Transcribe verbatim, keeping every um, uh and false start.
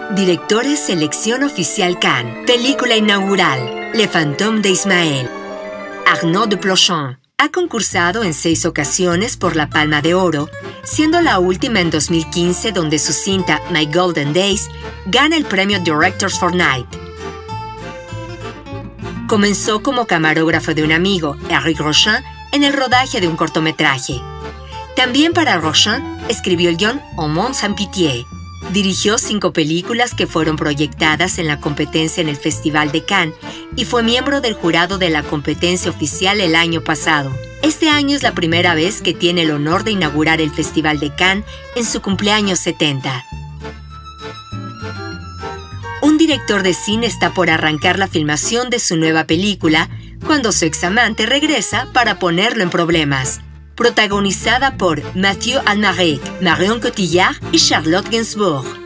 Directores Selección Oficial Cannes. Película inaugural, Le Fantôme d'Ismaël. Arnaud de Plochon. Ha concursado en seis ocasiones por la Palma de Oro, siendo la última en dos mil quince, donde su cinta My Golden Days gana el premio Directors for Night. Comenzó como camarógrafo de un amigo, Eric Rochant, en el rodaje de un cortometraje. También para Rochant escribió el guión Un monde sans pitié. Dirigió cinco películas que fueron proyectadas en la competencia en el Festival de Cannes y fue miembro del jurado de la competencia oficial el año pasado. Este año es la primera vez que tiene el honor de inaugurar el Festival de Cannes en su cumpleaños setenta. Un director de cine está por arrancar la filmación de su nueva película cuando su examante regresa para ponerlo en problemas. Protagonizada por Mathieu Amalric, Marion Cotillard y Charlotte Gainsbourg.